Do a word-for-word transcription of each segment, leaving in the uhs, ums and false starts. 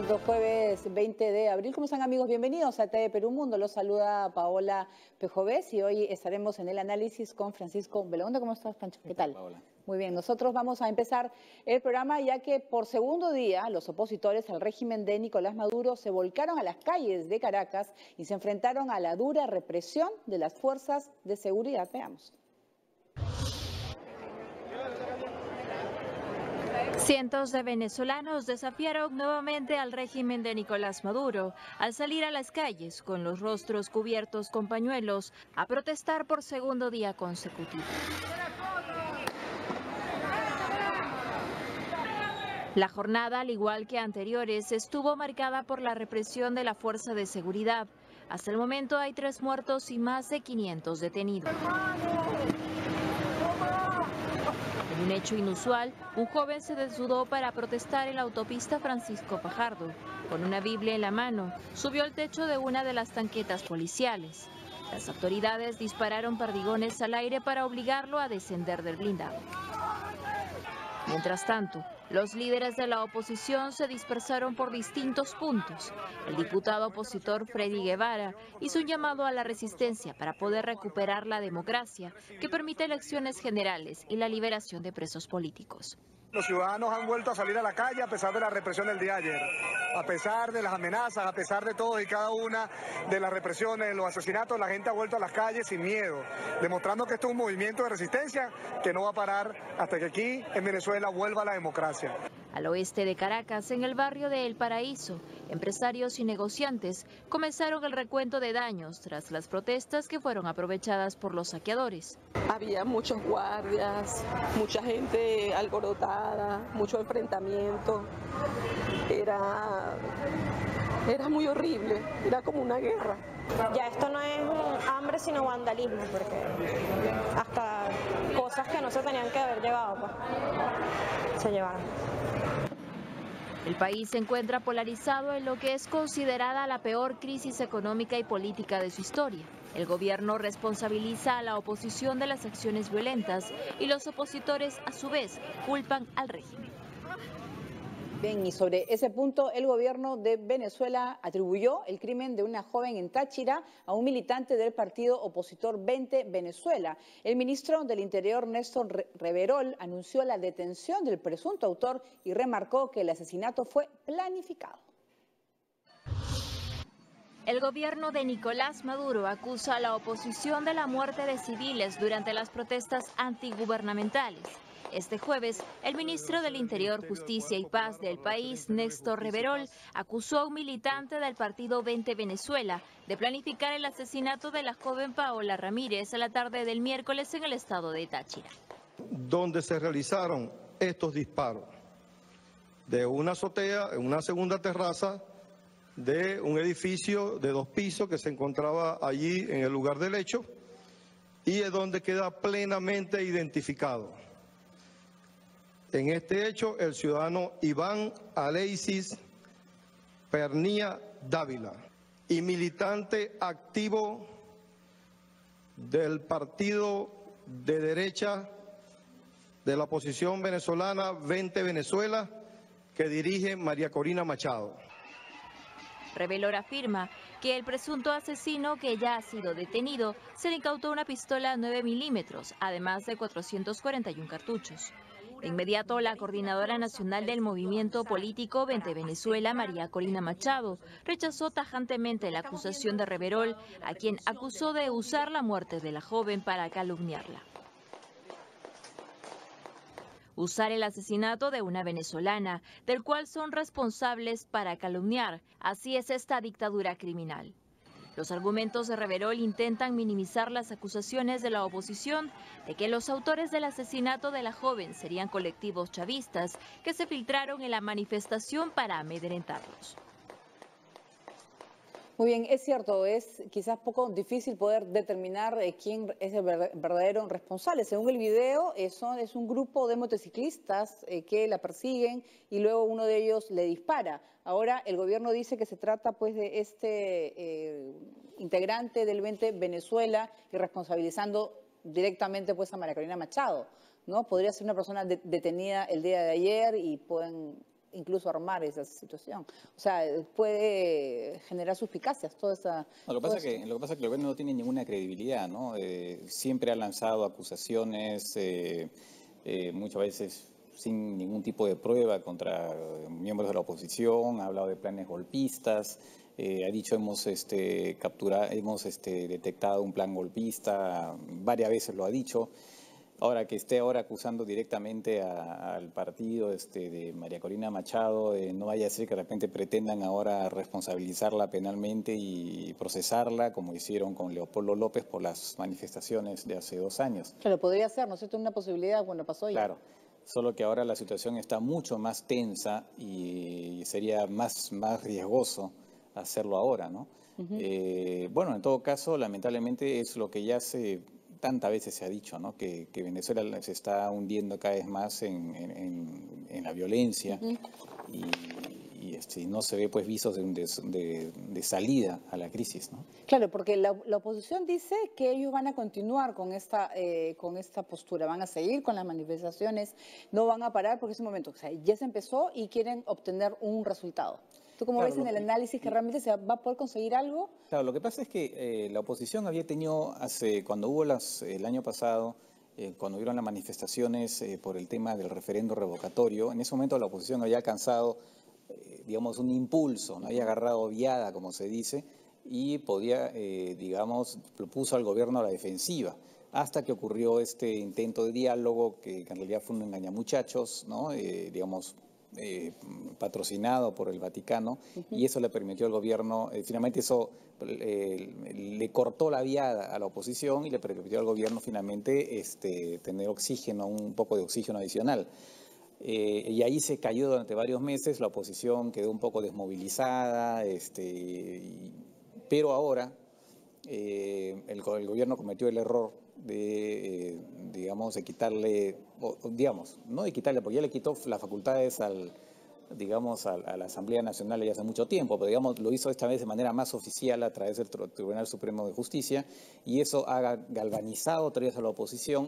Santo jueves veinte de abril. ¿Cómo están, amigos? Bienvenidos a T V Perú Mundo. Los saluda Paola Pejovés y hoy estaremos en el análisis con Francisco Belaunde. ¿Cómo estás, Pancho? ¿Qué tal? Paola. Muy bien, nosotros vamos a empezar el programa ya que por segundo día los opositores al régimen de Nicolás Maduro se volcaron a las calles de Caracas y se enfrentaron a la dura represión de las fuerzas de seguridad. Veamos. Cientos de venezolanos desafiaron nuevamente al régimen de Nicolás Maduro al salir a las calles con los rostros cubiertos con pañuelos a protestar por segundo día consecutivo. La jornada, al igual que anteriores, estuvo marcada por la represión de la fuerza de seguridad. Hasta el momento hay tres muertos y más de quinientos detenidos. En un hecho inusual, un joven se desnudó para protestar en la autopista Francisco Fajardo. Con una Biblia en la mano, subió al techo de una de las tanquetas policiales. Las autoridades dispararon perdigones al aire para obligarlo a descender del blindado. Mientras tanto, los líderes de la oposición se dispersaron por distintos puntos. El diputado opositor Freddy Guevara hizo un llamado a la resistencia para poder recuperar la democracia que permite elecciones generales y la liberación de presos políticos. Los ciudadanos han vuelto a salir a la calle a pesar de la represión del día de ayer, a pesar de las amenazas, a pesar de todo y cada una de las represiones, los asesinatos, la gente ha vuelto a las calles sin miedo, demostrando que esto es un movimiento de resistencia que no va a parar hasta que aquí en Venezuela vuelva la democracia. Al oeste de Caracas, en el barrio de El Paraíso, empresarios y negociantes comenzaron el recuento de daños tras las protestas que fueron aprovechadas por los saqueadores. Había muchos guardias, mucha gente alborotada, mucho enfrentamiento. Era, era muy horrible, era como una guerra. Ya esto no es hambre sino vandalismo, porque hasta cosas que no se tenían que haber llevado, pues, se llevaron. El país se encuentra polarizado en lo que es considerada la peor crisis económica y política de su historia. El gobierno responsabiliza a la oposición de las acciones violentas y los opositores, a su vez, culpan al régimen. Bien, y sobre ese punto, el gobierno de Venezuela atribuyó el crimen de una joven en Táchira a un militante del partido opositor veinte Venezuela. El ministro del Interior, Néstor Reverol, anunció la detención del presunto autor y remarcó que el asesinato fue planificado. El gobierno de Nicolás Maduro acusa a la oposición de la muerte de civiles durante las protestas antigubernamentales. Este jueves, el ministro del Interior, Justicia y Paz del país, Néstor Reverol, acusó a un militante del partido veinte Venezuela de planificar el asesinato de la joven Paola Ramírez a la tarde del miércoles en el estado de Táchira. Donde se realizaron estos disparos de una azotea, en una segunda terraza de un edificio de dos pisos que se encontraba allí en el lugar del hecho y es donde queda plenamente identificado. En este hecho, el ciudadano Iván Aleisis Pernía Dávila, y militante activo del partido de derecha de la oposición venezolana veinte Venezuela, que dirige María Corina Machado. Revelor afirma que el presunto asesino, que ya ha sido detenido, se le incautó una pistola nueve milímetros, además de cuatrocientos cuarenta y uno cartuchos. De inmediato, la coordinadora nacional del movimiento político veinte Venezuela, María Corina Machado, rechazó tajantemente la acusación de Reverol, a quien acusó de usar la muerte de la joven para calumniarla. Usar el asesinato de una venezolana, del cual son responsables para calumniar. Así es esta dictadura criminal. Los argumentos de Reverol intentan minimizar las acusaciones de la oposición de que los autores del asesinato de la joven serían colectivos chavistas que se filtraron en la manifestación para amedrentarlos. Muy bien, es cierto, es quizás poco difícil poder determinar eh, quién es el verdadero responsable. Según el video, eh, son, es un grupo de motociclistas eh, que la persiguen y luego uno de ellos le dispara. Ahora el gobierno dice que se trata pues de este eh, integrante del veinte Venezuela y responsabilizando directamente pues a María Corina Machado, ¿no? Podría ser una persona de, detenida el día de ayer y pueden incluso armar esa situación. O sea, puede generar suspicacias toda esa... No, lo, que pasa que, lo que pasa es que el gobierno no tiene ninguna credibilidad, ¿no? Eh, siempre ha lanzado acusaciones, eh, eh, muchas veces sin ningún tipo de prueba contra miembros de la oposición, ha hablado de planes golpistas, eh, ha dicho hemos este, capturado, hemos este, detectado un plan golpista, varias veces lo ha dicho. Ahora, que esté ahora acusando directamente a, al partido este, de María Corina Machado, eh, no vaya a ser que de repente pretendan ahora responsabilizarla penalmente y procesarla, como hicieron con Leopoldo López por las manifestaciones de hace dos años. Claro, podría ser, ¿no es cierto?, una posibilidad, bueno, pasó ya. Claro, solo que ahora la situación está mucho más tensa y sería más, más riesgoso hacerlo ahora, ¿no? Uh-huh. eh, bueno, en todo caso, lamentablemente es lo que ya se... tantas veces se ha dicho, ¿no? que, que Venezuela se está hundiendo cada vez más en, en, en la violencia uh-huh. y, y este, no se ve pues visos de, de, de, de salida a la crisis, ¿no? Claro, porque la, la oposición dice que ellos van a continuar con esta, eh, con esta postura, van a seguir con las manifestaciones, no van a parar porque es un momento, o sea, ya se empezó y quieren obtener un resultado. ¿Tú cómo claro, ves en el análisis que realmente se va a poder conseguir algo? Claro, lo que pasa es que eh, la oposición había tenido, hace cuando hubo las, el año pasado, eh, cuando hubieron las manifestaciones eh, por el tema del referendo revocatorio, en ese momento la oposición había alcanzado, eh, digamos, un impulso, ¿no? Había agarrado viada, como se dice, y podía, eh, digamos, puso al gobierno a la defensiva, hasta que ocurrió este intento de diálogo, que, que en realidad fue un engañamuchachos, ¿no? Eh, digamos, Eh, patrocinado por el Vaticano, uh-huh. y eso le permitió al gobierno, eh, finalmente eso eh, le cortó la viada a la oposición y le permitió al gobierno finalmente este, tener oxígeno, un poco de oxígeno adicional. Eh, y ahí se cayó durante varios meses, la oposición quedó un poco desmovilizada, este, y, pero ahora eh, el, el gobierno cometió el error de, eh, digamos, de quitarle, o, digamos, no de quitarle, porque ya le quitó las facultades al, digamos, a, a la Asamblea Nacional ya hace mucho tiempo, pero digamos, lo hizo esta vez de manera más oficial a través del Tribunal Supremo de Justicia, y eso ha galvanizado otra vez a la oposición,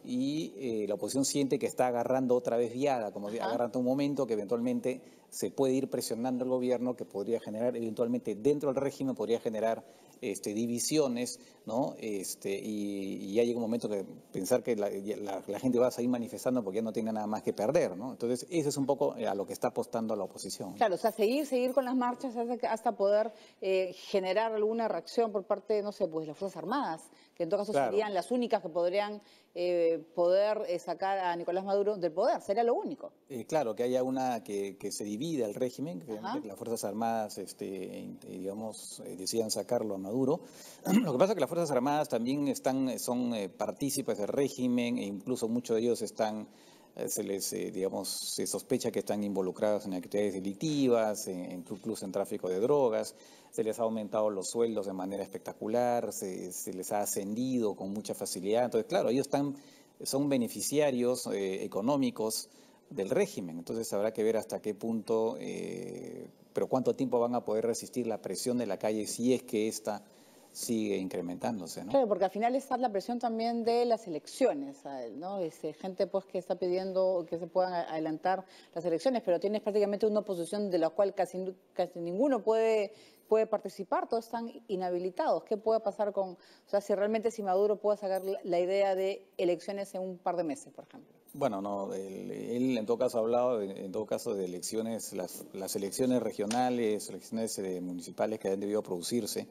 y eh, la oposición siente que está agarrando otra vez viada, como Ajá. agarrando un momento que eventualmente se puede ir presionando al gobierno, que podría generar eventualmente dentro del régimen, podría generar este, divisiones, ¿no? Este, y, y ya llega un momento que pensar que la, la, la gente va a seguir manifestando porque ya no tiene nada más que perder, ¿no? Entonces, eso es un poco a lo que está apostando la oposición. Claro, o sea, seguir, seguir con las marchas hasta, hasta poder eh, generar alguna reacción por parte, no sé, pues las Fuerzas Armadas, que en todo caso claro. serían las únicas que podrían eh, poder eh, sacar a Nicolás Maduro del poder, sería lo único. Eh, claro, que haya una que, que se divida el régimen, que, que las Fuerzas Armadas, este, digamos, eh, decidan sacarlo a Maduro. Lo que pasa es que las Fuerzas Armadas también están, son eh, partícipes del régimen e incluso muchos de ellos están, eh, se les, eh, digamos, se sospecha que están involucrados en actividades delictivas, en, incluso en tráfico de drogas. Se les ha aumentado los sueldos de manera espectacular, se, se les ha ascendido con mucha facilidad. Entonces, claro, ellos están, son beneficiarios eh, económicos del régimen. Entonces habrá que ver hasta qué punto, eh, pero cuánto tiempo van a poder resistir la presión de la calle si es que esta sigue incrementándose, ¿no? Claro, porque al final está la presión también de las elecciones, ¿no? Este, gente pues que está pidiendo que se puedan adelantar las elecciones, pero tienes prácticamente una oposición de la cual casi, casi ninguno puede, puede participar, todos están inhabilitados. ¿Qué puede pasar con, o sea, si realmente si Maduro puede sacar la idea de elecciones en un par de meses, por ejemplo? Bueno, no, él, él en todo caso ha hablado, en todo caso, de elecciones, las, las elecciones regionales, elecciones eh, municipales que han debido producirse,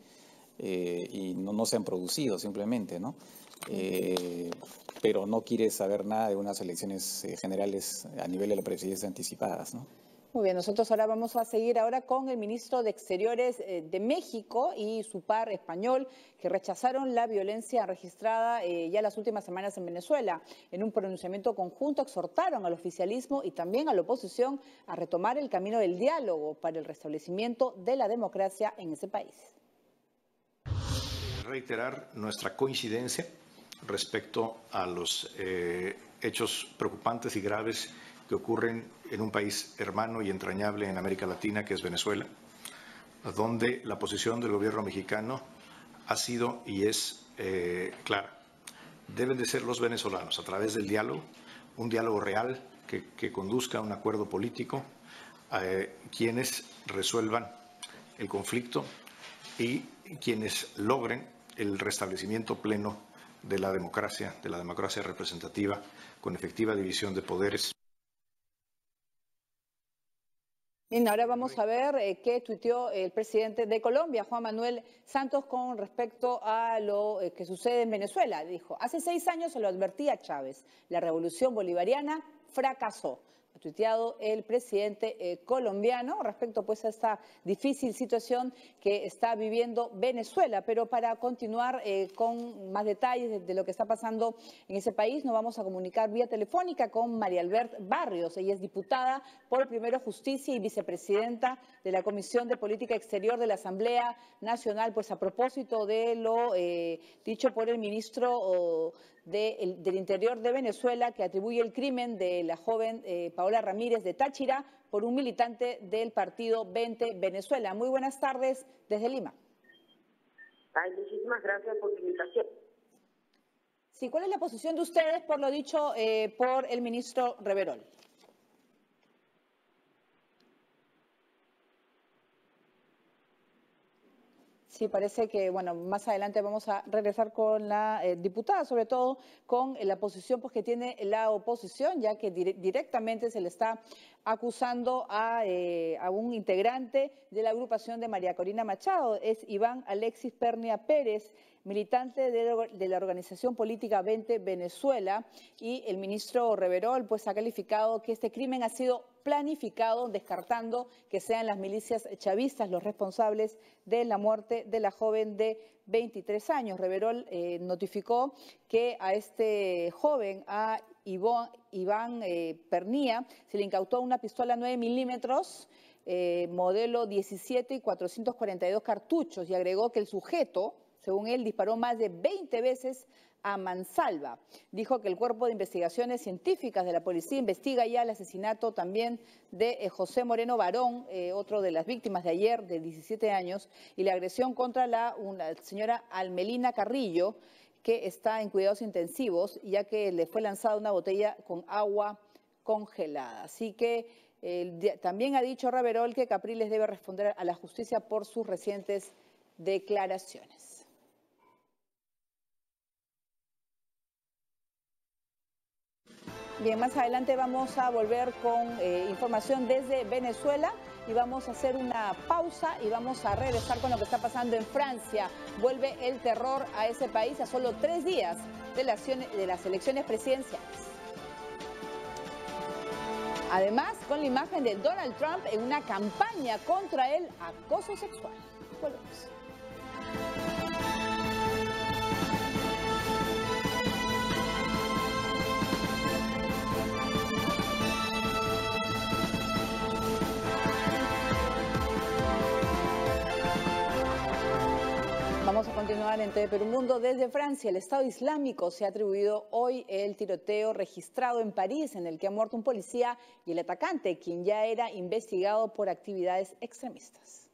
Eh, y no, no se han producido simplemente, ¿no? Eh, pero no quiere saber nada de unas elecciones eh, generales a nivel de la presidencia anticipadas, ¿no? Muy bien, nosotros ahora vamos a seguir ahora con el ministro de Exteriores eh, de México y su par español, que rechazaron la violencia registrada eh, ya las últimas semanas en Venezuela. En un pronunciamiento conjunto exhortaron al oficialismo y también a la oposición a retomar el camino del diálogo para el restablecimiento de la democracia en ese país. Reiterar nuestra coincidencia respecto a los eh, hechos preocupantes y graves que ocurren en un país hermano y entrañable en América Latina, que es Venezuela, donde la posición del gobierno mexicano ha sido y es eh, clara. Deben de ser los venezolanos, a través del diálogo, un diálogo real que, que conduzca a un acuerdo político, eh, quienes resuelvan el conflicto y quienes logren el restablecimiento pleno de la democracia, de la democracia representativa, con efectiva división de poderes. Bien, ahora vamos a ver eh, qué tuiteó el presidente de Colombia, Juan Manuel Santos, con respecto a lo eh, que sucede en Venezuela. Dijo, hace seis años se lo advertía a Chávez, la revolución bolivariana fracasó. Ha tuiteado el presidente eh, colombiano respecto pues a esta difícil situación que está viviendo Venezuela. Pero para continuar eh, con más detalles de, de lo que está pasando en ese país, nos vamos a comunicar vía telefónica con María Albert Barrios. Ella es diputada por Primero Justicia y vicepresidenta de la Comisión de Política Exterior de la Asamblea Nacional. Pues a propósito de lo eh, dicho por el ministro oh, de, el, del Interior de Venezuela, que atribuye el crimen de la joven eh, Paola Ramírez de Táchira por un militante del partido veinte Venezuela. Muy buenas tardes desde Lima. Ay, muchísimas gracias por la invitación. Sí, ¿cuál es la posición de ustedes por lo dicho eh, por el ministro Reverol? Sí, parece que, bueno, más adelante vamos a regresar con la eh, diputada, sobre todo con eh, la posición pues, que tiene la oposición, ya que dire directamente se le está acusando a, eh, a un integrante de la agrupación de María Corina Machado, es Iván Alexis Pernia Pérez, militante de, de la organización política veinte Venezuela, y el ministro Reverol pues ha calificado que este crimen ha sido planificado, descartando que sean las milicias chavistas los responsables de la muerte de la joven de veintitrés años. Reverol eh, notificó que a este joven, a Iván, Iván eh, Pernia, se le incautó una pistola nueve milímetros, eh, modelo diecisiete y cuatrocientos cuarenta y dos cartuchos, y agregó que el sujeto, según él, disparó más de veinte veces a mansalva. Dijo que el Cuerpo de Investigaciones Científicas de la Policía investiga ya el asesinato también de eh, José Moreno Barón, eh, otro de las víctimas de ayer, de diecisiete años, y la agresión contra la una, señora Almelina Carrillo, que está en cuidados intensivos, ya que le fue lanzada una botella con agua congelada. Así que eh, también ha dicho Reverol que Capriles debe responder a la justicia por sus recientes declaraciones. Bien, más adelante vamos a volver con eh, información desde Venezuela y vamos a hacer una pausa y vamos a regresar con lo que está pasando en Francia. Vuelve el terror a ese país a solo tres días de las, de las elecciones presidenciales. Además, con la imagen de Donald Trump en una campaña contra el acoso sexual. Volvemos. Vamos a continuar en T V Perú Mundo. Desde Francia, el Estado Islámico se ha atribuido hoy el tiroteo registrado en París, en el que ha muerto un policía y el atacante, quien ya era investigado por actividades extremistas.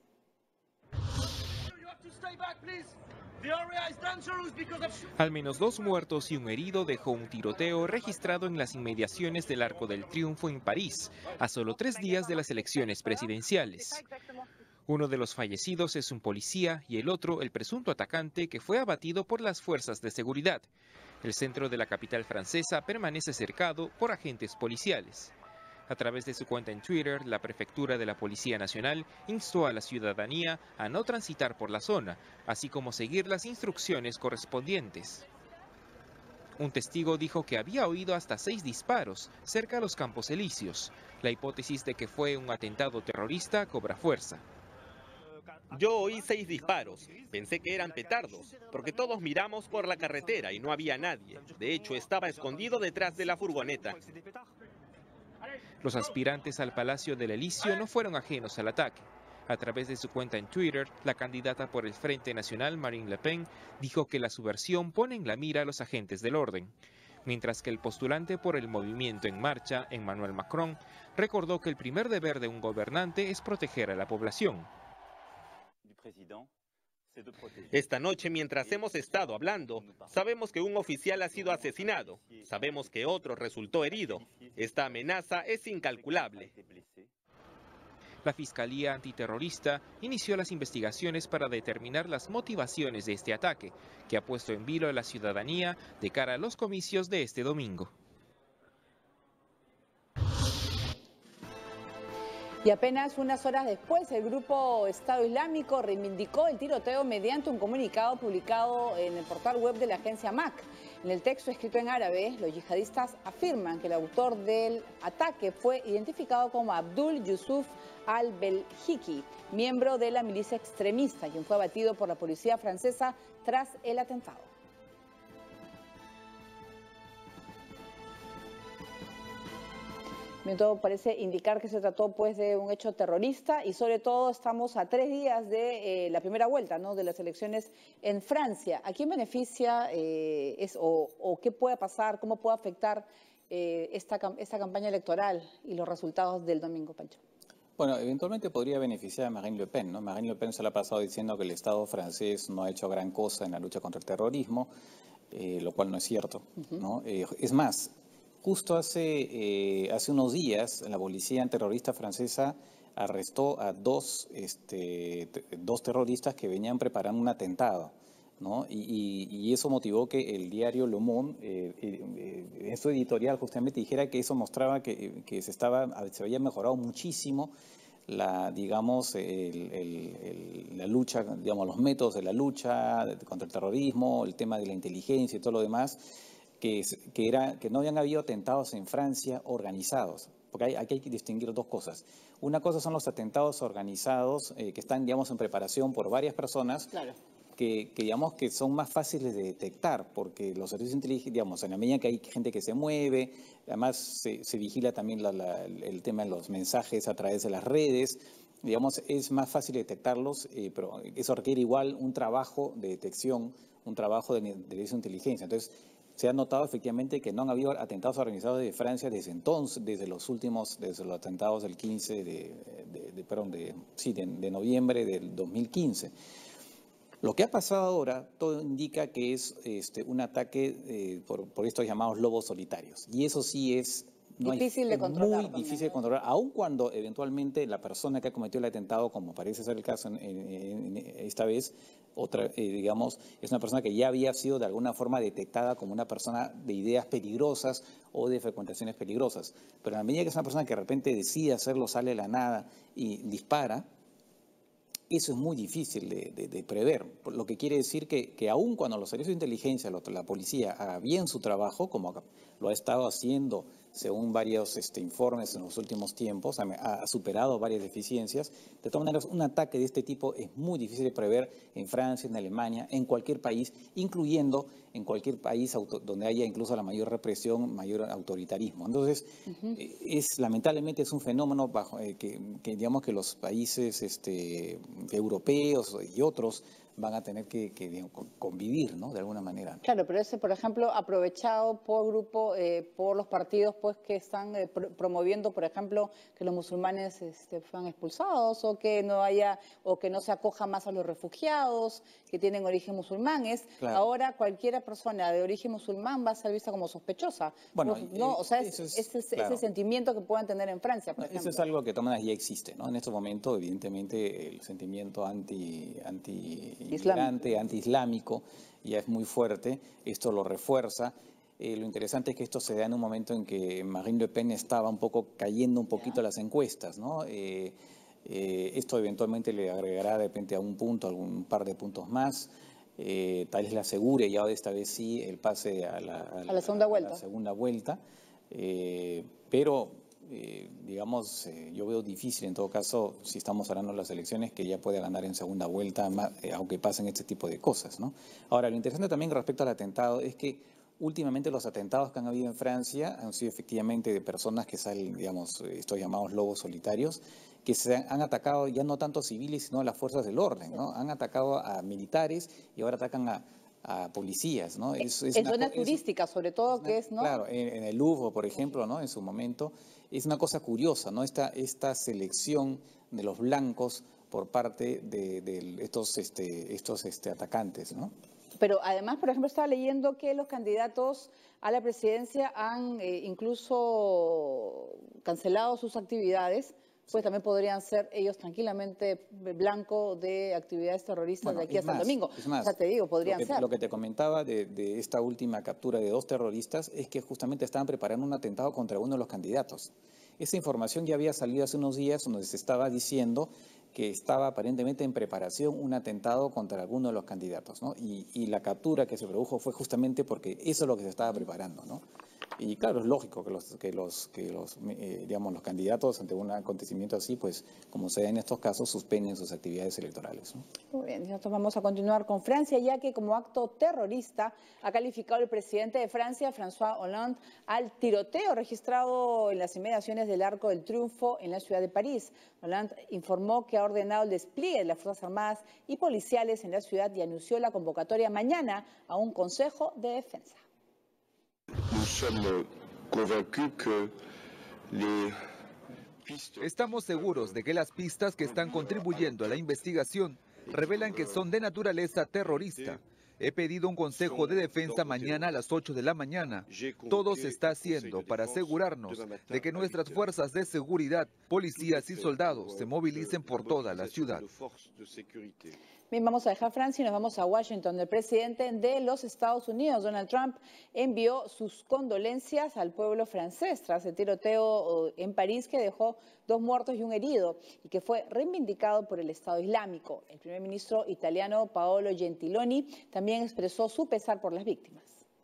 Al menos dos muertos y un herido dejó un tiroteo registrado en las inmediaciones del Arco del Triunfo en París, a solo tres días de las elecciones presidenciales. Uno de los fallecidos es un policía y el otro el presunto atacante, que fue abatido por las fuerzas de seguridad. El centro de la capital francesa permanece cercado por agentes policiales. A través de su cuenta en Twitter, la prefectura de la Policía Nacional instó a la ciudadanía a no transitar por la zona, así como seguir las instrucciones correspondientes. Un testigo dijo que había oído hasta seis disparos cerca de los Campos Elíseos. La hipótesis de que fue un atentado terrorista cobra fuerza. Yo oí seis disparos, pensé que eran petardos, porque todos miramos por la carretera y no había nadie. De hecho, estaba escondido detrás de la furgoneta. Los aspirantes al Palacio del Elíseo no fueron ajenos al ataque. A través de su cuenta en Twitter, la candidata por el Frente Nacional, Marine Le Pen, dijo que la subversión pone en la mira a los agentes del orden. Mientras que el postulante por el movimiento En Marcha, Emmanuel Macron, recordó que el primer deber de un gobernante es proteger a la población. Esta noche, mientras hemos estado hablando, sabemos que un oficial ha sido asesinado, sabemos que otro resultó herido. Esta amenaza es incalculable. La Fiscalía Antiterrorista inició las investigaciones para determinar las motivaciones de este ataque, que ha puesto en vilo a la ciudadanía de cara a los comicios de este domingo. Y apenas unas horas después, el grupo Estado Islámico reivindicó el tiroteo mediante un comunicado publicado en el portal web de la agencia M A C. En el texto escrito en árabe, los yihadistas afirman que el autor del ataque fue identificado como Abdul Yusuf al-Belhiki, miembro de la milicia extremista, quien fue abatido por la policía francesa tras el atentado. Todo parece indicar que se trató pues de un hecho terrorista y sobre todo estamos a tres días de eh, la primera vuelta, ¿no?, de las elecciones en Francia. ¿A quién beneficia eh, es, o, o qué puede pasar, cómo puede afectar eh, esta, esta campaña electoral y los resultados del domingo, Pancho? Bueno, eventualmente podría beneficiar a Marine Le Pen, ¿no? Marine Le Pen se la ha pasado diciendo que el Estado francés no ha hecho gran cosa en la lucha contra el terrorismo, eh, lo cual no es cierto, ¿no? Eh, es más, justo hace, eh, hace unos días, la policía antiterrorista francesa arrestó a dos, este, dos terroristas que venían preparando un atentado, ¿no? Y, y, y eso motivó que el diario Le Monde, eh, eh, en su editorial justamente dijera que eso mostraba que, que se, estaba, se había mejorado muchísimo la, digamos, el, el, el, la lucha, digamos, los métodos de la lucha contra el terrorismo, el tema de la inteligencia y todo lo demás. Que, que, era, que no habían habido atentados en Francia organizados, porque hay, aquí hay que distinguir dos cosas. Una cosa son los atentados organizados eh, que están, digamos, en preparación por varias personas, claro, que, que, digamos, que son más fáciles de detectar, porque los servicios inteligentes, digamos, en la medida que hay gente que se mueve, además se, se vigila también la, la, el tema de los mensajes a través de las redes, digamos, es más fácil detectarlos, eh, pero eso requiere igual un trabajo de detección, un trabajo de, de, de inteligencia. Entonces, se ha notado efectivamente que no han habido atentados organizados de Francia desde entonces, desde los últimos, desde los atentados del quince de, de, de, perdón, de, sí, de, de noviembre del dos mil quince. Lo que ha pasado ahora, todo indica que es este, un ataque eh, por, por estos llamados lobos solitarios. Y eso sí es... No difícil hay, de controlar. Muy también. difícil de controlar, aun cuando eventualmente la persona que ha cometido el atentado, como parece ser el caso en, en, en esta vez, otra, eh, digamos, es una persona que ya había sido de alguna forma detectada como una persona de ideas peligrosas o de frecuentaciones peligrosas. Pero a la medida que es una persona que de repente decide hacerlo, sale de la nada y dispara, eso es muy difícil de, de, de prever, lo que quiere decir que, que aun cuando los servicios de inteligencia, la policía haga bien su trabajo, como lo ha estado haciendo según varios este, informes en los últimos tiempos, ha, ha superado varias deficiencias, de todas maneras un ataque de este tipo es muy difícil de prever en Francia, en Alemania, en cualquier país, incluyendo en cualquier país auto, donde haya incluso la mayor represión, mayor autoritarismo. Entonces, uh-huh. es lamentablemente es un fenómeno bajo, eh, que, que digamos que los países este, europeos y otros van a tener que, que digamos, convivir, ¿no?, de alguna manera. Claro, pero ese, por ejemplo, aprovechado por grupo, eh, por los partidos pues que están eh, pro promoviendo, por ejemplo, que los musulmanes este, fueran expulsados o que no haya o que no se acoja más a los refugiados que tienen origen musulmán. Es claro. Ahora cualquier persona de origen musulmán va a ser vista como sospechosa. Bueno, no, eh, o sea, es, es, es claro. ese sentimiento que puedan tener en Francia, por no, ejemplo. Eso es algo que de todas maneras ya existe, ¿no? En este momento, evidentemente, el sentimiento anti, anti inmigrante, anti-islámico, ya es muy fuerte, esto lo refuerza. Eh, lo interesante es que esto se da en un momento en que Marine Le Pen estaba un poco cayendo un poquito a las encuestas, ¿no? Eh, eh, esto eventualmente le agregará de repente a un punto, algún par de puntos más, eh, tal vez le asegure ya de esta vez sí el pase a la, a a la segunda vuelta, a la segunda vuelta eh, pero... Eh, digamos, eh, yo veo difícil en todo caso, si estamos hablando de las elecciones, que ya pueda ganar en segunda vuelta, más, eh, aunque pasen este tipo de cosas, ¿no? Ahora, lo interesante también respecto al atentado es que últimamente los atentados que han habido en Francia han sido efectivamente de personas que salen, digamos, estos llamados lobos solitarios, que se han, han atacado ya no tanto civiles, sino a las fuerzas del orden, ¿no? Han atacado a militares y ahora atacan a a policías, ¿no? Es, es en zonas turísticas, sobre todo, que es, ¿no? Claro, en, en el Louvre, por ejemplo, ¿no? En su momento, es una cosa curiosa, ¿no? Esta, esta selección de los blancos por parte de, de estos, este, estos este, atacantes, ¿no? Pero además, por ejemplo, estaba leyendo que los candidatos a la presidencia han eh, incluso cancelado sus actividades pues también podrían ser ellos tranquilamente blanco de actividades terroristas bueno, de aquí hasta más, el domingo. Es más, o sea, te digo, podrían lo que, ser. Lo que te comentaba de, de esta última captura de dos terroristas es que justamente estaban preparando un atentado contra uno de los candidatos. Esa información ya había salido hace unos días donde se estaba diciendo que estaba aparentemente en preparación un atentado contra alguno de los candidatos, ¿no? Y, y la captura que se produjo fue justamente porque eso es lo que se estaba preparando, ¿no? Y claro, es lógico que los, que los, que los, eh, digamos, los candidatos ante un acontecimiento así, pues, como se da en estos casos, suspenden sus actividades electorales, ¿no? Muy bien, nosotros vamos a continuar con Francia, ya que como acto terrorista ha calificado el presidente de Francia, François Hollande, al tiroteo registrado en las inmediaciones del Arco del Triunfo en la ciudad de París. Hollande informó que ha ordenado el despliegue de las Fuerzas Armadas y policiales en la ciudad y anunció la convocatoria mañana a un Consejo de Defensa. Estamos seguros de que las pistas que están contribuyendo a la investigación revelan que son de naturaleza terrorista. He pedido un consejo de defensa mañana a las ocho de la mañana. Todo se está haciendo para asegurarnos de que nuestras fuerzas de seguridad, policías y soldados se movilicen por toda la ciudad. Bien, vamos a dejar Francia y nos vamos a Washington. El presidente de los Estados Unidos, Donald Trump, envió sus condolencias al pueblo francés tras el tiroteo en París que dejó dos muertos y un herido y que fue reivindicado por el Estado Islámico. El primer ministro italiano, Paolo Gentiloni, también expresó su pesar por las víctimas.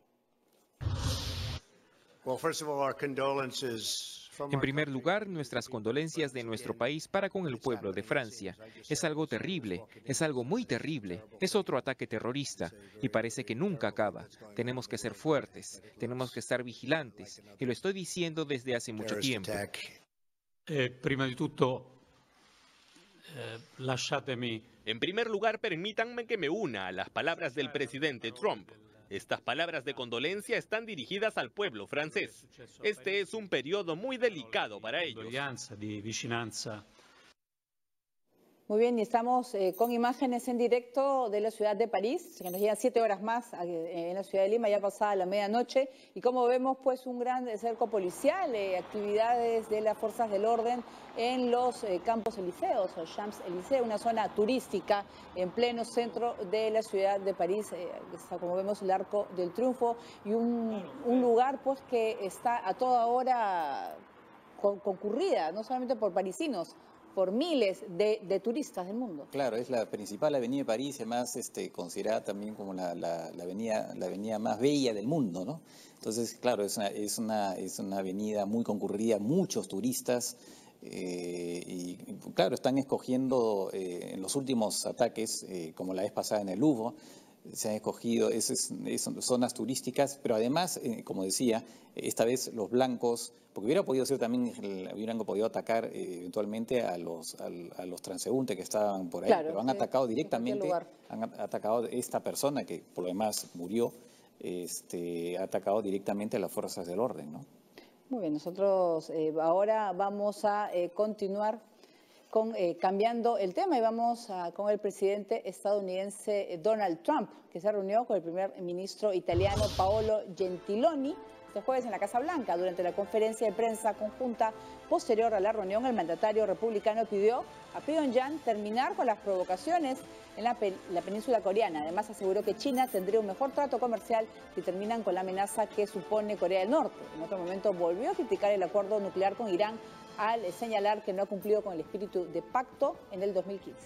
Well, first of all, our condolences. En primer lugar, nuestras condolencias de nuestro país para con el pueblo de Francia. Es algo terrible, es algo muy terrible. Es otro ataque terrorista y parece que nunca acaba. Tenemos que ser fuertes, tenemos que estar vigilantes y lo estoy diciendo desde hace mucho tiempo. Eh, prima di tutto, eh, lasciatemi. En primer lugar, permítanme que me una a las palabras del presidente Trump. Estas palabras de condolencia están dirigidas al pueblo francés. Este es un periodo muy delicado para ellos. Muy bien, y estamos eh, con imágenes en directo de la ciudad de París, que nos llegan siete horas más eh, en la ciudad de Lima, ya pasada la medianoche, y como vemos, pues un gran cerco policial, eh, actividades de las fuerzas del orden en los eh, Campos Elíseos o Champs-Élysées, una zona turística en pleno centro de la ciudad de París, eh, está, como vemos, el Arco del Triunfo, y un, un lugar pues que está a toda hora con, concurrida, no solamente por parisinos, por miles de, de turistas del mundo. Claro, es la principal avenida de París, además este, considerada también como la, la, la, avenida, la avenida más bella del mundo, ¿no? Entonces, claro, es una, es una, es una avenida muy concurrida, muchos turistas, eh, y claro, están escogiendo eh, en los últimos ataques, eh, como la vez pasada en el Louvre, se han escogido esas, esas zonas turísticas, pero además, eh, como decía, esta vez los blancos, porque hubiera podido ser también, hubieran podido atacar eh, eventualmente a los, a, a los transeúntes que estaban por ahí, claro, pero han sí, atacado directamente, han atacado a esta persona que por lo demás murió, este, ha atacado directamente a las fuerzas del orden, ¿no? Muy bien, nosotros eh, ahora vamos a eh, continuar Con, eh, cambiando el tema y vamos a, con el presidente estadounidense Donald Trump, que se reunió con el primer ministro italiano Paolo Gentiloni este jueves en la Casa Blanca. Durante la conferencia de prensa conjunta posterior a la reunión, el mandatario republicano pidió a Pyongyang terminar con las provocaciones en la, pen la península coreana. Además, aseguró que China tendría un mejor trato comercial si terminan con la amenaza que supone Corea del Norte. En otro momento volvió a criticar el acuerdo nuclear con Irán al señalar que no ha cumplido con el espíritu de pacto en el dos mil quince.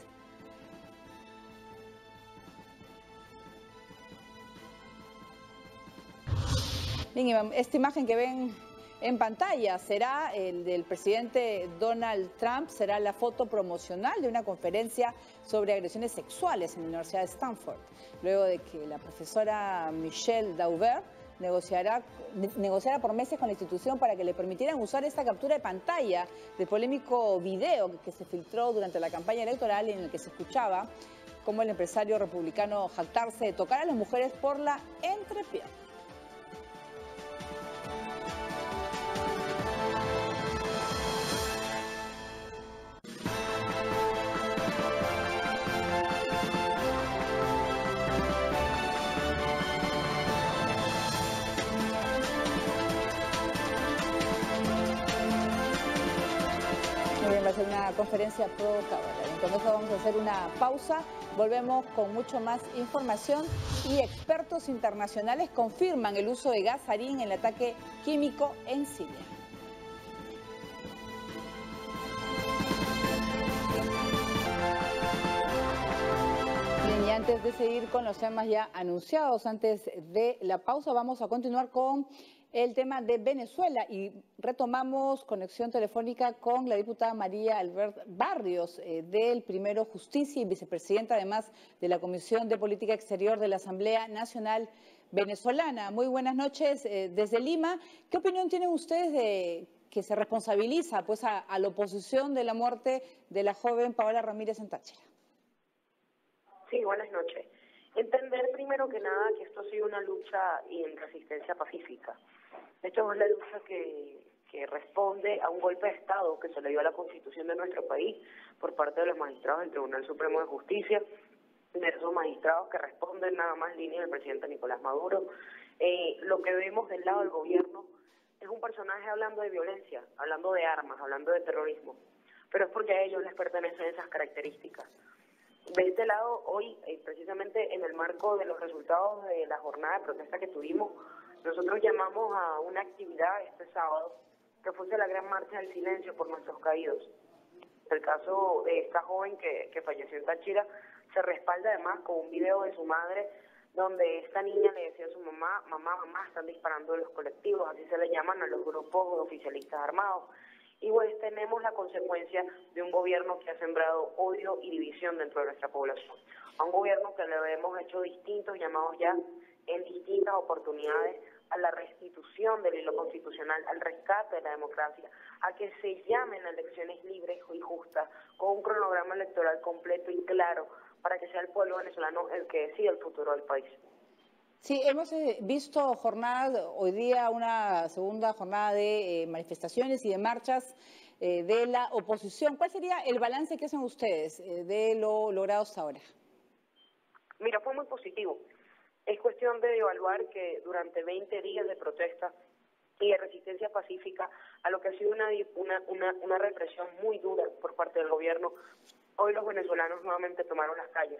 Bien, esta imagen que ven en pantalla será el del presidente Donald Trump, será la foto promocional de una conferencia sobre agresiones sexuales en la Universidad de Stanford, luego de que la profesora Michelle Daubert negociará, negociará por meses con la institución para que le permitieran usar esta captura de pantalla del polémico video que se filtró durante la campaña electoral en el que se escuchaba como el empresario republicano jactarse de tocar a las mujeres por la entrepierna. La hacer una conferencia provocadora. Con eso vamos a hacer una pausa. Volvemos con mucho más información y expertos internacionales confirman el uso de gas sarín en el ataque químico en Siria. Bien, y antes de seguir con los temas ya anunciados, antes de la pausa, vamos a continuar con el tema de Venezuela y retomamos conexión telefónica con la diputada María Albert Barrios eh, del Primero Justicia y vicepresidenta además de la Comisión de Política Exterior de la Asamblea Nacional Venezolana. Muy buenas noches eh, desde Lima. ¿Qué opinión tienen ustedes de que se responsabiliza pues a, a la oposición de la muerte de la joven Paola Ramírez en Táchira? Sí, buenas noches. Entender primero que nada que esto ha sido una lucha y en resistencia pacífica. Esto es la lucha que, que responde a un golpe de Estado que se le dio a la Constitución de nuestro país por parte de los magistrados del Tribunal Supremo de Justicia, de esos magistrados que responden nada más en línea del presidente Nicolás Maduro. Eh, lo que vemos del lado del gobierno es un personaje hablando de violencia, hablando de armas, hablando de terrorismo, pero es porque a ellos les pertenecen esas características. De este lado, hoy, eh, precisamente en el marco de los resultados de la jornada de protesta que tuvimos, nosotros llamamos a una actividad este sábado que fuese la gran marcha del silencio por nuestros caídos. El caso de esta joven que, que falleció en Táchira se respalda además con un video de su madre donde esta niña le decía a su mamá, mamá, mamá, están disparando los colectivos, así se le llaman a los grupos oficialistas armados. Y pues tenemos la consecuencia de un gobierno que ha sembrado odio y división dentro de nuestra población. A un gobierno que le hemos hecho distintos llamados ya en distintas oportunidades a la restitución del hilo constitucional, al rescate de la democracia, a que se llamen elecciones libres y justas, con un cronograma electoral completo y claro, para que sea el pueblo venezolano el que decida el futuro del país. Sí, hemos eh, visto jornadas, hoy día una segunda jornada de eh, manifestaciones y de marchas eh, de la oposición. ¿Cuál sería el balance que hacen ustedes eh, de lo logrado hasta ahora? Mira, fue muy positivo. Es cuestión de evaluar que durante veinte días de protesta y de resistencia pacífica a lo que ha sido una, una, una, una represión muy dura por parte del gobierno, hoy los venezolanos nuevamente tomaron las calles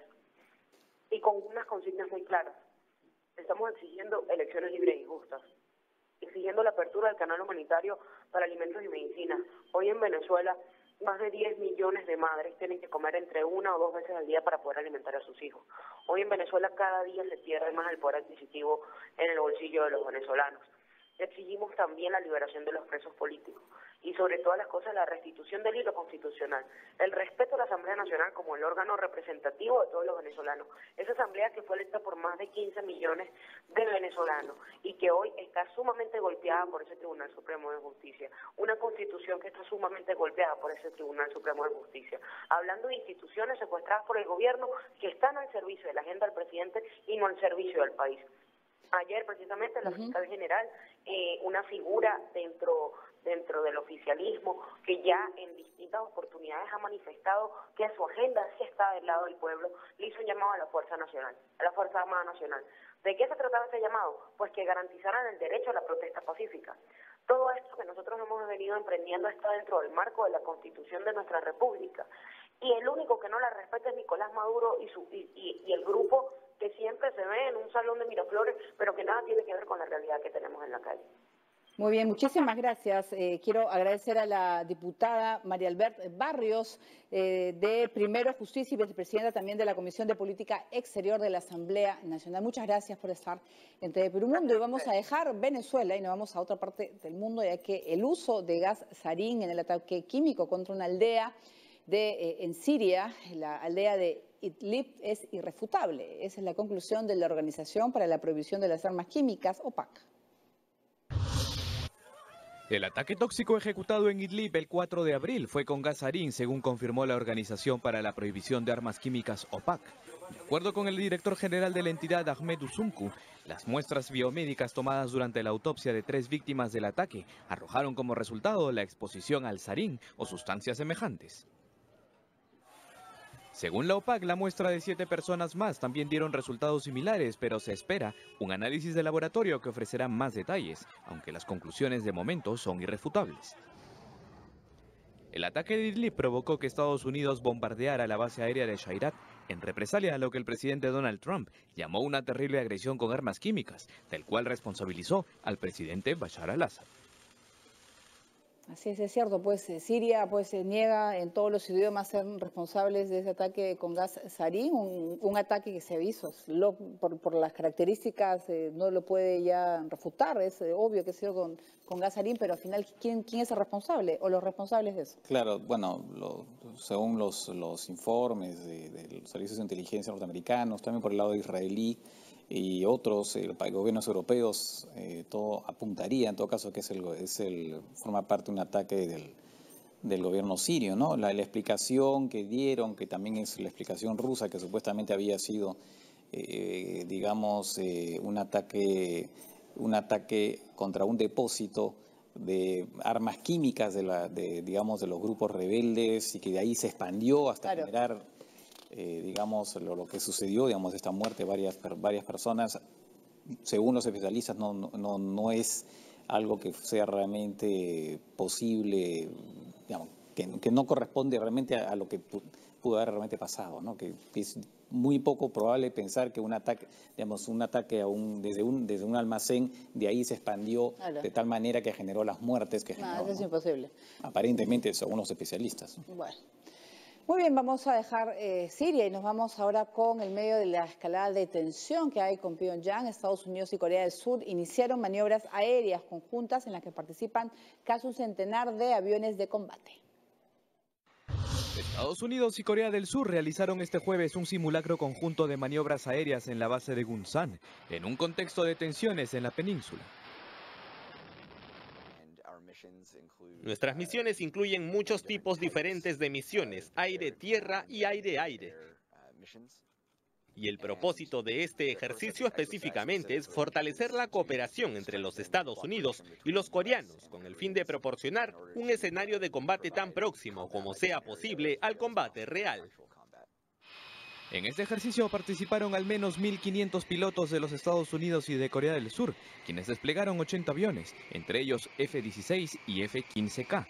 y con unas consignas muy claras. Estamos exigiendo elecciones libres y justas, exigiendo la apertura del canal humanitario para alimentos y medicinas. Hoy en Venezuela, más de diez millones de madres tienen que comer entre una o dos veces al día para poder alimentar a sus hijos. Hoy en Venezuela cada día se pierde más el poder adquisitivo en el bolsillo de los venezolanos. Exigimos también la liberación de los presos políticos y sobre todas las cosas la restitución del hilo constitucional, el respeto a la Asamblea Nacional como el órgano representativo de todos los venezolanos, esa asamblea que fue electa por más de quince millones de venezolanos y que hoy está sumamente golpeada por ese Tribunal Supremo de Justicia, una constitución que está sumamente golpeada por ese Tribunal Supremo de Justicia, hablando de instituciones secuestradas por el gobierno que están al servicio de la agenda del presidente y no al servicio del país. Ayer precisamente la fiscal general, eh, una figura dentro dentro del oficialismo que ya en distintas oportunidades ha manifestado que su agenda sí está del lado del pueblo, le hizo un llamado a la Fuerza Nacional, a la Fuerza Armada Nacional. ¿De qué se trataba ese llamado? Pues que garantizaran el derecho a la protesta pacífica. Todo esto que nosotros hemos venido emprendiendo está dentro del marco de la Constitución de nuestra República. Y el único que no la respeta es Nicolás Maduro y, su, y, y, y el grupo que siempre se ve en un salón de Miraflores, pero que nada tiene que ver con la realidad que tenemos en la calle. Muy bien, muchísimas gracias. Eh, quiero agradecer a la diputada María Albert Barrios eh, de Primero Justicia y vicepresidenta también de la Comisión de Política Exterior de la Asamblea Nacional. Muchas gracias por estar en T V Perú Mundo. Y vamos a dejar Venezuela y nos vamos a otra parte del mundo, ya que el uso de gas sarín en el ataque químico contra una aldea de, eh, en Siria, la aldea de Idlib, es irrefutable. Esa es la conclusión de la Organización para la Prohibición de las Armas Químicas, OPAC. El ataque tóxico ejecutado en Idlib el cuatro de abril fue con gas sarín, según confirmó la Organización para la Prohibición de Armas Químicas, OPAC. De acuerdo con el director general de la entidad, Ahmed Uzumku, las muestras biomédicas tomadas durante la autopsia de tres víctimas del ataque arrojaron como resultado la exposición al sarín o sustancias semejantes. Según la OPAC, la muestra de siete personas más también dieron resultados similares, pero se espera un análisis de laboratorio que ofrecerá más detalles, aunque las conclusiones de momento son irrefutables. El ataque de Idlib provocó que Estados Unidos bombardeara la base aérea de Shayrat, en represalia a lo que el presidente Donald Trump llamó una terrible agresión con armas químicas, del cual responsabilizó al presidente Bashar al-Assad. Así es, es cierto, pues Siria pues se niega en todos los idiomas ser responsables de ese ataque con gas sarín, un, un ataque que se avisó, lo, por, por las características eh, no lo puede ya refutar, es eh, obvio que ha sido con, con gas sarín, pero al final, ¿quién, quién es el responsable o los responsables de eso? Claro, bueno, lo, según los, los informes de, de los servicios de inteligencia norteamericanos, también por el lado israelí, y otros eh, gobiernos europeos, eh, todo apuntaría en todo caso que es el, es el forma parte de un ataque del, del gobierno sirio, ¿no? La, la explicación que dieron, que también es la explicación rusa, que supuestamente había sido, eh, digamos, eh, un ataque, un ataque contra un depósito de armas químicas de, la, de, digamos, de los grupos rebeldes y que de ahí se expandió hasta claro. generar Eh, digamos, lo, lo que sucedió, digamos, esta muerte de varias, varias personas, según los especialistas, no, no, no es algo que sea realmente posible, digamos, que, que no corresponde realmente a, a lo que pudo haber realmente pasado, ¿no? Que es muy poco probable pensar que un ataque, digamos, un ataque a un, desde, un, desde un almacén, de ahí se expandió claro. de tal manera que generó las muertes que generó. No, eso es ¿no? imposible. Aparentemente, según los especialistas. Bueno. Muy bien, vamos a dejar eh, Siria y nos vamos ahora con el medio de la escalada de tensión que hay con Pyongyang. Estados Unidos y Corea del Sur iniciaron maniobras aéreas conjuntas en las que participan casi un centenar de aviones de combate. Estados Unidos y Corea del Sur realizaron este jueves un simulacro conjunto de maniobras aéreas en la base de Gunsan, en un contexto de tensiones en la península. Nuestras misiones incluyen muchos tipos diferentes de misiones, aire, tierra y aire-aire. Y el propósito de este ejercicio específicamente es fortalecer la cooperación entre los Estados Unidos y los coreanos, con el fin de proporcionar un escenario de combate tan próximo como sea posible al combate real. En este ejercicio participaron al menos mil quinientos pilotos de los Estados Unidos y de Corea del Sur, quienes desplegaron ochenta aviones, entre ellos F dieciséis y F quince K.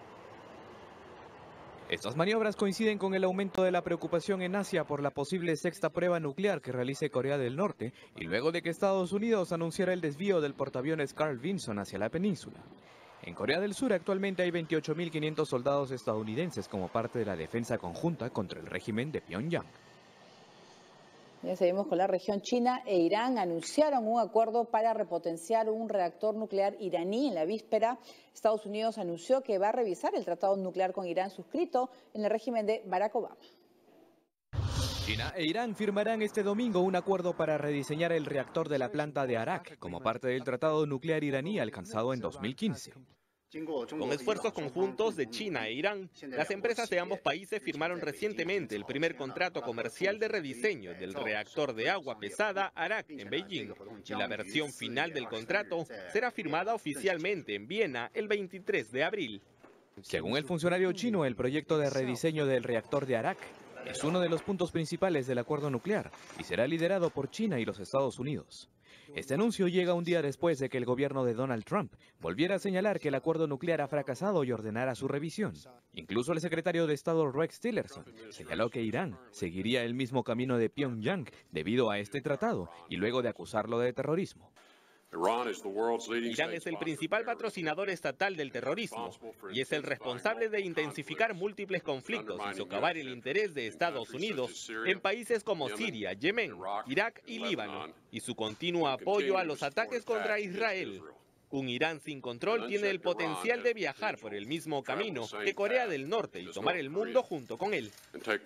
Estas maniobras coinciden con el aumento de la preocupación en Asia por la posible sexta prueba nuclear que realice Corea del Norte, y luego de que Estados Unidos anunciara el desvío del portaaviones Carl Vinson hacia la península. En Corea del Sur actualmente hay veintiocho mil quinientos soldados estadounidenses como parte de la defensa conjunta contra el régimen de Pyongyang. Ya seguimos con la región. China e Irán anunciaron un acuerdo para repotenciar un reactor nuclear iraní. En la víspera, Estados Unidos anunció que va a revisar el tratado nuclear con Irán suscrito en el régimen de Barack Obama. China e Irán firmarán este domingo un acuerdo para rediseñar el reactor de la planta de Arak como parte del tratado nuclear iraní alcanzado en dos mil quince. Con esfuerzos conjuntos de China e Irán, las empresas de ambos países firmaron recientemente el primer contrato comercial de rediseño del reactor de agua pesada Arak en Beijing, y la versión final del contrato será firmada oficialmente en Viena el veintitrés de abril. Según el funcionario chino, el proyecto de rediseño del reactor de Arak es uno de los puntos principales del acuerdo nuclear y será liderado por China y los Estados Unidos. Este anuncio llega un día después de que el gobierno de Donald Trump volviera a señalar que el acuerdo nuclear ha fracasado y ordenara su revisión. Incluso el secretario de Estado Rex Tillerson señaló que Irán seguiría el mismo camino de Pyongyang debido a este tratado y luego de acusarlo de terrorismo. Irán es el principal patrocinador estatal del terrorismo y es el responsable de intensificar múltiples conflictos y socavar el interés de Estados Unidos en países como Siria, Yemen, Irak y Líbano, y su continuo apoyo a los ataques contra Israel. Un Irán sin control tiene el potencial de viajar por el mismo camino que Corea del Norte y tomar el mundo junto con él.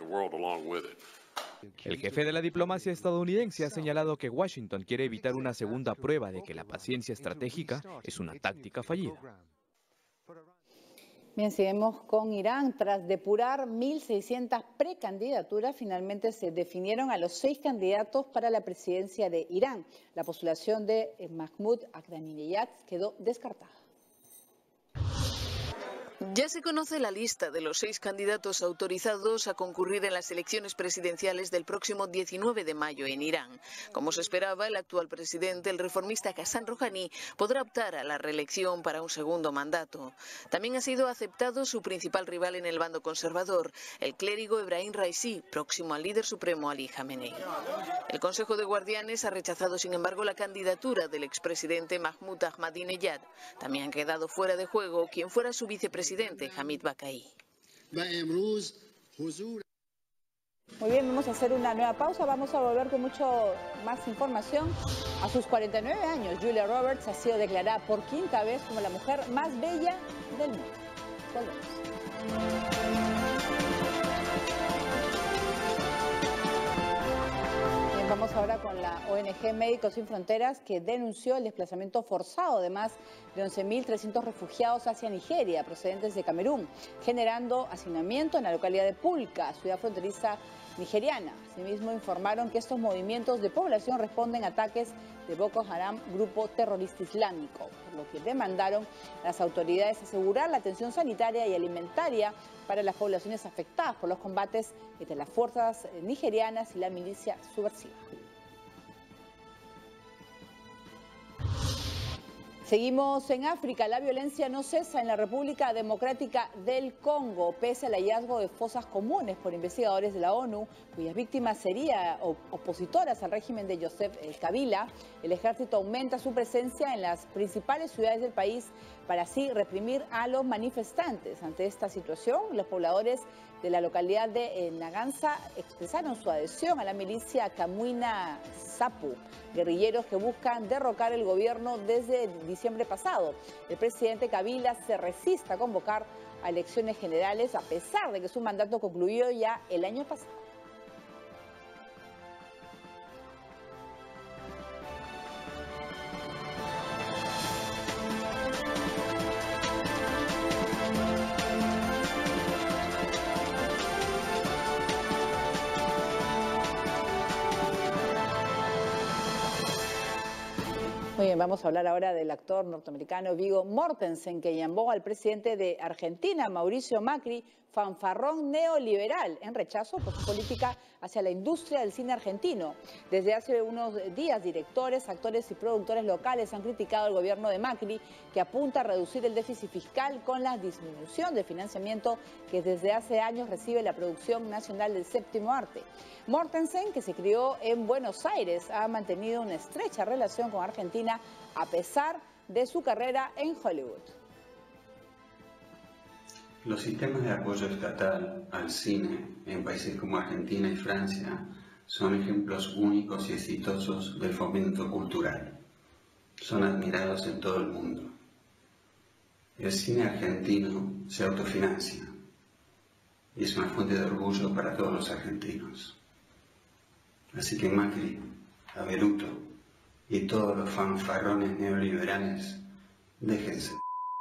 El jefe de la diplomacia estadounidense ha señalado que Washington quiere evitar una segunda prueba de que la paciencia estratégica es una táctica fallida. Bien, seguimos con Irán. Tras depurar mil seiscientas precandidaturas, finalmente se definieron a los seis candidatos para la presidencia de Irán. La postulación de Mahmoud Ahmadinejad quedó descartada. Ya se conoce la lista de los seis candidatos autorizados a concurrir en las elecciones presidenciales del próximo diecinueve de mayo en Irán. Como se esperaba, el actual presidente, el reformista Hassan Rouhani, podrá optar a la reelección para un segundo mandato. También ha sido aceptado su principal rival en el bando conservador, el clérigo Ebrahim Raisi, próximo al líder supremo Ali Khamenei. El Consejo de Guardianes ha rechazado, sin embargo, la candidatura del expresidente Mahmoud Ahmadinejad. También ha quedado fuera de juego quien fuera su vicepresidente, Hamid Bakai. Muy bien, vamos a hacer una nueva pausa, vamos a volver con mucho más información. A sus cuarenta y nueve años, Julia Roberts ha sido declarada por quinta vez como la mujer más bella del mundo. Volvemos. Vamos ahora con la O N G Médicos Sin Fronteras, que denunció el desplazamiento forzado de más de once mil trescientos refugiados hacia Nigeria, procedentes de Camerún, generando hacinamiento en la localidad de Pulka, ciudad fronteriza nigeriana. Asimismo, informaron que estos movimientos de población responden a ataques de Boko Haram, grupo terrorista islámico, por lo que demandaron a las autoridades asegurar la atención sanitaria y alimentaria para las poblaciones afectadas por los combates entre las fuerzas nigerianas y la milicia subversiva. Seguimos en África. La violencia no cesa en la República Democrática del Congo, pese al hallazgo de fosas comunes por investigadores de la ONU, cuyas víctimas serían opositoras al régimen de Joseph Kabila. El ejército aumenta su presencia en las principales ciudades del país para así reprimir a los manifestantes. Ante esta situación, los pobladores de la localidad de Nagansa expresaron su adhesión a la milicia Kamwina Nsapu, guerrilleros que buscan derrocar el gobierno desde diciembre pasado. El presidente Kabila se resiste a convocar a elecciones generales a pesar de que su mandato concluyó ya el año pasado. Muy bien, vamos a hablar ahora del actor norteamericano Viggo Mortensen, que llamó al presidente de Argentina, Mauricio Macri, fanfarrón neoliberal, en rechazo por su política hacia la industria del cine argentino. Desde hace unos días, directores, actores y productores locales han criticado al gobierno de Macri, que apunta a reducir el déficit fiscal con la disminución de financiamiento que desde hace años recibe la producción nacional del séptimo arte. Mortensen, que se crió en Buenos Aires, ha mantenido una estrecha relación con Argentina a pesar de su carrera en Hollywood. Los sistemas de apoyo estatal al cine en países como Argentina y Francia son ejemplos únicos y exitosos del fomento cultural. Son admirados en todo el mundo. El cine argentino se autofinancia y es una fuente de orgullo para todos los argentinos. Así que Macri, Abeluto y todos los fanfarrones neoliberales, déjense.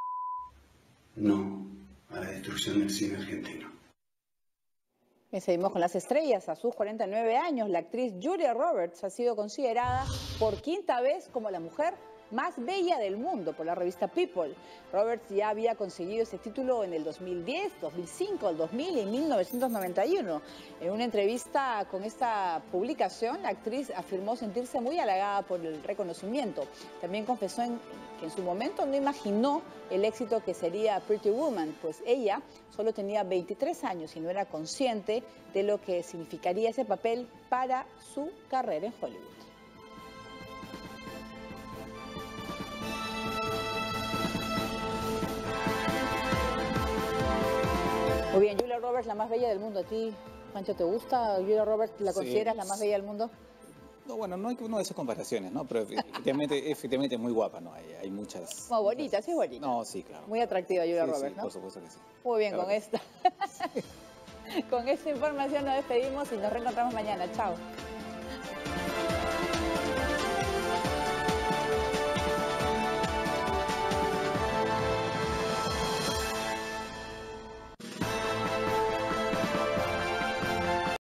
No a la destrucción del cine argentino. Y seguimos con las estrellas. A sus cuarenta y nueve años, la actriz Julia Roberts ha sido considerada por quinta vez como la mujer más bella del mundo por la revista People. Roberts ya había conseguido ese título en el dos mil diez, dos mil cinco, el dos mil y mil novecientos noventa y uno. En una entrevista con esta publicación, la actriz afirmó sentirse muy halagada por el reconocimiento. También confesó en, que en su momento no imaginó el éxito que sería Pretty Woman, pues ella solo tenía veintitrés años y no era consciente de lo que significaría ese papel para su carrera en Hollywood. Muy bien, Julia Roberts, la más bella del mundo. ¿A ti, Pancho, te gusta Julia Roberts? ¿La consideras sí. la más bella del mundo? No, bueno, no hay uno de esas comparaciones, ¿no? Pero efectivamente, efectivamente es muy guapa, ¿no? Hay, hay muchas... Muy bonita, muchas... sí, bonita. No, sí, claro. Muy atractiva Julia sí, Roberts, sí, ¿no? por supuesto que sí. Muy bien, claro con esta. Con esta información nos despedimos y nos reencontramos mañana. Chao.